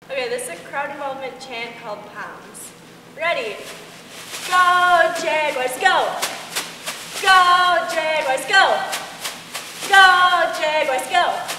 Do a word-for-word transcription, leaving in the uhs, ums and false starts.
Okay, this is a crowd involvement chant called Poms. Ready? Go Jaguars, go! Go Jaguars, go! Go Jaguars, go!